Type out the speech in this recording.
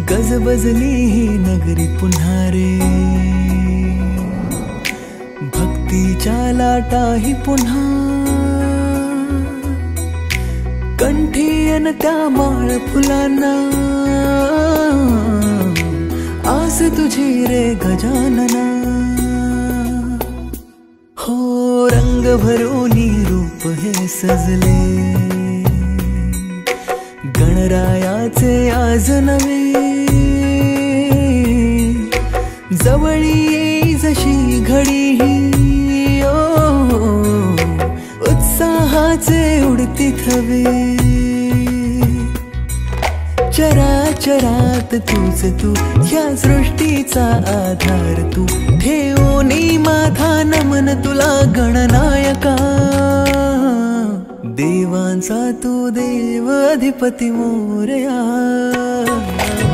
गजबजली ही नगरी पुन्हा रे, भक्तीच्या लाटाही पुन्हा, कंठी अन त्या माळ फुलांना, आस तुझी रे गजानना। हो रंग भरोनी रूप हे सजले, गणरायाचे आज नवे, जवळी येई जशी घडी ही, उत्साहाचे उडती थवे। चराचरात तूच तू, ह्या सृष्टीचा आधार तू, ठेवोनी माझा नमन तुला गणनायका। देवांचा तू देव अधिपती मोरया।